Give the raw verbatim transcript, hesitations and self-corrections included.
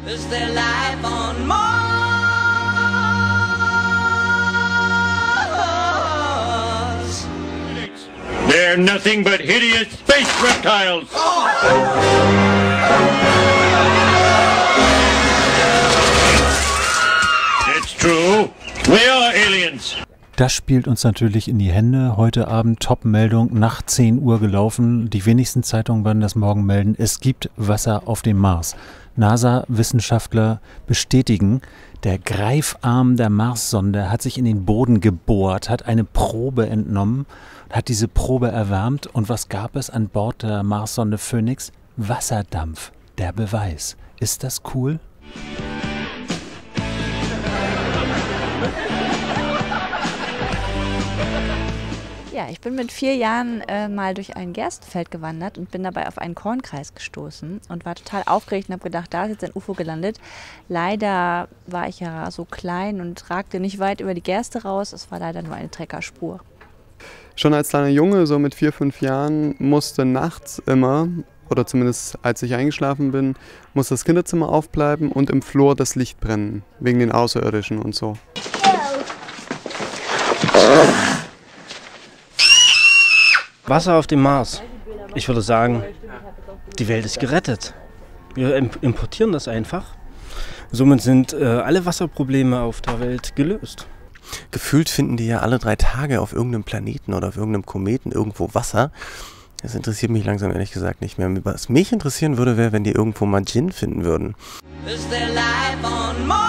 Is there life on Mars? They're nothing but hideous space reptiles! Oh. It's true. We are aliens. Das spielt uns natürlich in die Hände. Heute Abend Top-Meldung, nach zehn Uhr gelaufen. Die wenigsten Zeitungen werden das morgen melden. Es gibt Wasser auf dem Mars. NASA-Wissenschaftler bestätigen, der Greifarm der Marssonde hat sich in den Boden gebohrt, hat eine Probe entnommen, hat diese Probe erwärmt. Und was gab es an Bord der Marssonde Phoenix? Wasserdampf. Der Beweis. Ist das cool? Ja, ich bin mit vier Jahren äh, mal durch ein Gerstenfeld gewandert und bin dabei auf einen Kornkreis gestoßen und war total aufgeregt und habe gedacht, da ist jetzt ein U F O gelandet. Leider war ich ja so klein und ragte nicht weit über die Gerste raus. Es war leider nur eine Treckerspur. Schon als kleiner Junge, so mit vier, fünf Jahren, musste nachts immer, oder zumindest als ich eingeschlafen bin, musste das Kinderzimmer aufbleiben und im Flur das Licht brennen, wegen den Außerirdischen und so. Wasser auf dem Mars. Ich würde sagen, die Welt ist gerettet. Wir importieren das einfach. Somit sind äh, alle Wasserprobleme auf der Welt gelöst. Gefühlt finden die ja alle drei Tage auf irgendeinem Planeten oder auf irgendeinem Kometen irgendwo Wasser. Das interessiert mich langsam ehrlich gesagt nicht mehr. Was mich interessieren würde, wäre, wenn die irgendwo mal Gin finden würden. Is there life on Mars?